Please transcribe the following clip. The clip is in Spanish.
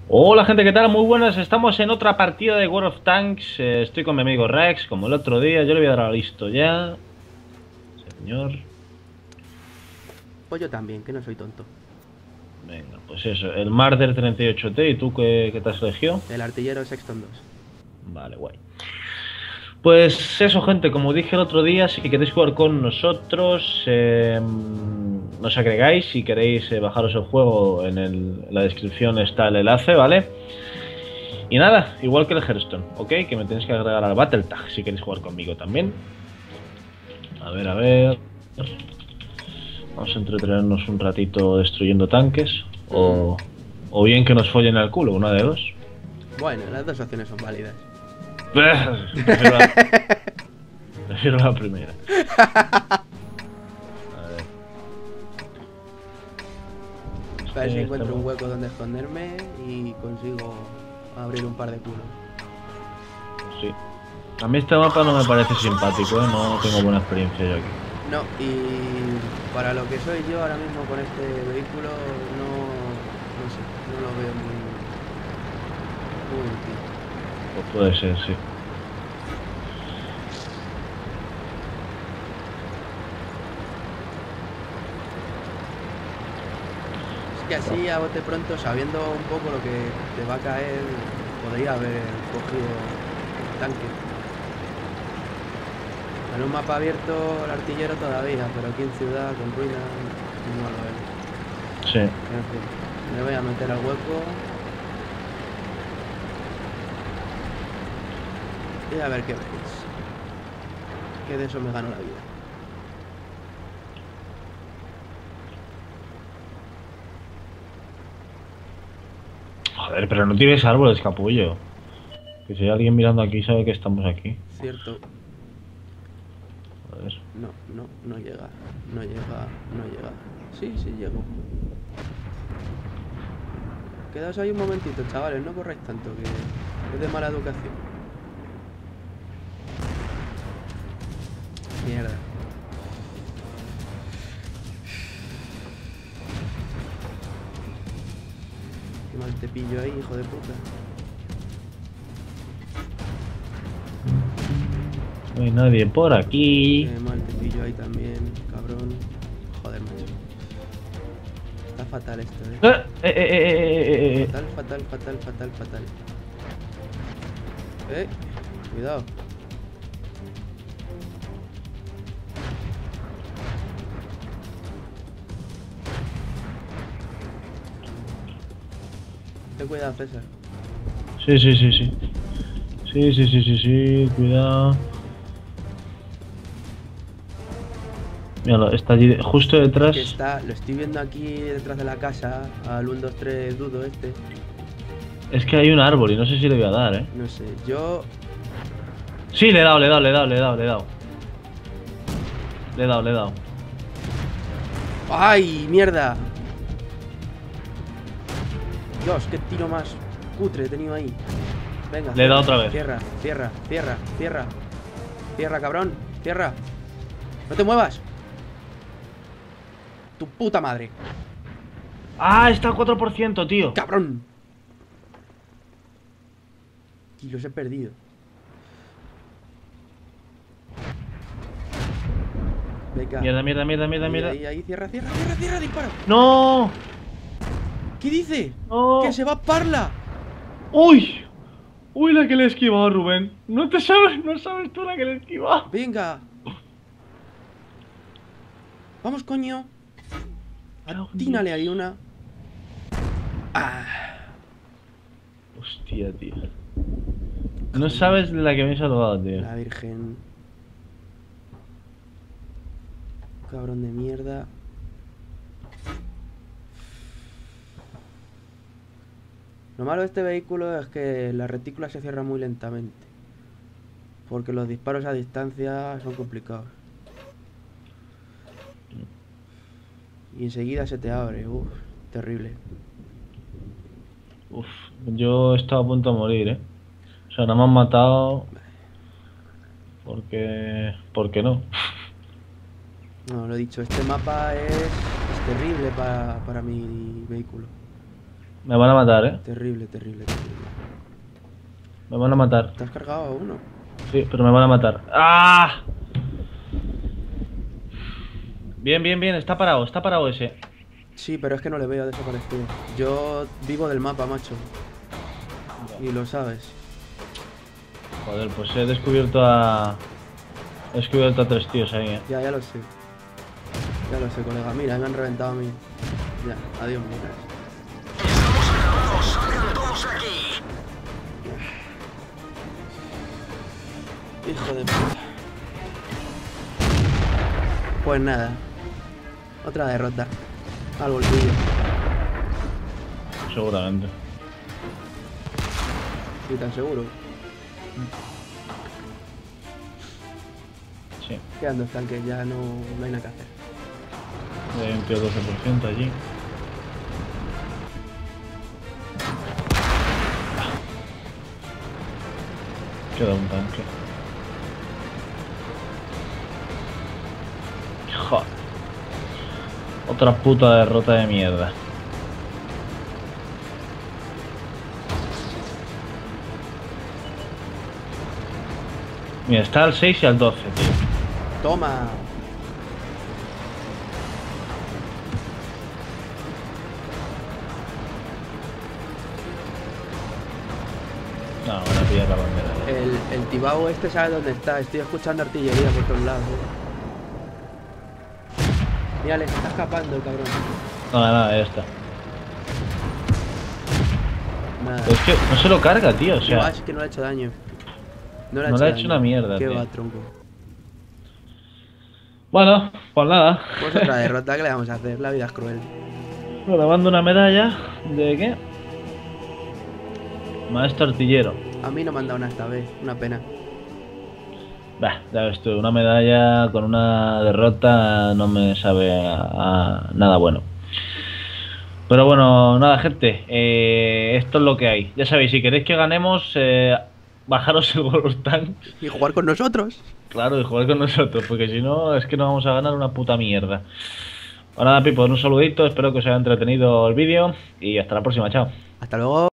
Hola gente, ¿qué tal? Muy buenas, estamos en otra partida de World of Tanks. Estoy con mi amigo Rex, como el otro día. Yo le voy a dar a listo ya. Señor. Pues yo también, que no soy tonto. Venga, pues eso, el Marder 38T. ¿Y tú qué te has elegido? El artillero Sexton 2. Vale, guay. Pues eso, gente, como dije el otro día, si queréis jugar con nosotros, nos agregáis. Si queréis bajaros el juego, en la descripción está el enlace, ¿vale? Y nada, igual que el Hearthstone, ¿ok? Que me tenéis que agregar al Battletag si queréis jugar conmigo también. A ver, a ver. Vamos a entretenernos un ratito destruyendo tanques. O bien que nos follen al culo, una de dos. Bueno, las dos opciones son válidas. Prefiero la, prefiero la primera. A ver. A ver si Este encuentro un estamos- hueco donde esconderme y consigo abrir un par de culos. Sí. A mí este mapa no me parece simpático, ¿eh? No tengo buena experiencia yo aquí. No, y para lo que soy yo ahora mismo con este vehículo, no sé, no lo veo muy útil. Pues puede ser, sí. Es que así a bote pronto, sabiendo un poco lo que te va a caer, podría haber cogido el tanque. En un mapa abierto el artillero todavía, pero aquí en ciudad con ruinas no lo veo. Sí. En fin, me voy a meter al hueco y a ver qué veis. Que de eso me gano la vida. Joder, pero no tires árboles, capullo. Que si hay alguien mirando aquí sabe que estamos aquí. Cierto, Joder. no llega, no llega, no llega. Sí, sí llego. Quedaos ahí un momentito, chavales, no corráis tanto, que es de mala educación. Mierda. Qué mal te pillo ahí, hijo de puta. No hay nadie por aquí. Qué mal te pillo ahí también, cabrón. Joder, macho. Está fatal esto, Fatal, fatal, fatal, fatal, fatal. Cuidado. Ten cuidado, César. Sí, sí, sí, sí. Sí, sí, sí, sí, sí, cuidado. Míralo, está allí, justo detrás. Que está, lo estoy viendo aquí detrás de la casa, al 1, 2, 3 dudo este. Es que hay un árbol y no sé si le voy a dar, ¿eh? No sé, yo... Sí, le he dado, le he dado, le he dado, le he dado, le he dado. Le he dado, le he dado. ¡Ay, mierda! Dios, qué tiro más cutre he tenido ahí. Venga, Le he dado cierra, otra vez. cierra, cierra, cierra, cierra. Cierra, cabrón, cierra. ¡No te muevas! ¡Tu puta madre! ¡Ah! Está al 4%, tío. ¡Cabrón! Y los he perdido. Venga. Mierda, mierda, mierda, mierda, Ahí, mierda. ahí, cierra, cierra, cierra, cierra, dispara. ¡No! ¿Qué dice? ¡No! ¡Que se va a Parla! ¡Uy! ¡Uy, la que le he esquivado, Rubén! No te sabes, no sabes tú la que le he esquivado. Venga. Vamos, coño. Atínale ahí una. Ah, Hostia, tío. No sabes de la que me he salvado, tío. la virgen. Cabrón de mierda. Lo malo de este vehículo es que la retícula se cierra muy lentamente. Porque los disparos a distancia son complicados. Y enseguida se te abre. Uf, terrible. Uf, yo estaba a punto de morir, ¿eh? O sea, no me han matado porque no. No, lo he dicho, este mapa es terrible para mi vehículo. Me van a matar, Terrible, terrible, terrible. Me van a matar. ¿Te has cargado a uno? Sí, pero me van a matar. ¡Ah! Bien, bien, bien. Está parado ese. Sí, pero es que no le veo, ha desaparecido. Yo vivo del mapa, macho. Y lo sabes. Joder, pues he descubierto a... He descubierto a 3 tíos ahí, Ya lo sé. Ya lo sé, colega. Mira, me han reventado a mí. Ya, adiós, mira. Estamos acabados, salgan todos aquí. Hijo de puta. Pues nada. Otra derrota. Al bolsillo. Seguramente. ¿Y tan seguro? Sí. Quedan 2 tanques, ya no hay nada que hacer. Hay un tío 12% allí. Queda un tanque. Joder. Otra puta derrota de mierda. Mira, está al 6 y al 12, tío. ¡Toma! No, van a pillar la bandera. El Tibao este sabe dónde está. Estoy escuchando artillería por todos lados. Mira, le está escapando el cabrón. Nada, ya está. Nada. Es que no se lo carga, tío, o sea. No, es que no le ha hecho daño. No le ha hecho una mierda, Qué tío. va, tronco. Bueno, pues nada. Pues otra derrota, ¿qué le vamos a hacer? La vida es cruel. Le mando una medalla. ¿De qué? Maestro artillero. A mí no me han dado nada esta vez, una pena. Bah, ya ves tú, una medalla con una derrota no me sabe a nada bueno. Pero bueno, nada, gente. Esto es lo que hay. Ya sabéis, si queréis que ganemos, bajaros el World of Tanks. Y jugar con nosotros. Claro, y jugar con nosotros, porque si no, es que no vamos a ganar una puta mierda. Bueno, nada, Pipo, un saludito. Espero que os haya entretenido el vídeo y hasta la próxima. Chao. Hasta luego.